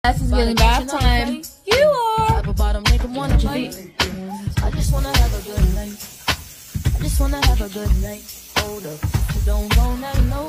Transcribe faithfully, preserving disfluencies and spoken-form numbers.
This is getting bath time. You are. I just wanna have a good night. I just wanna have a good night. Hold up, you don't want that no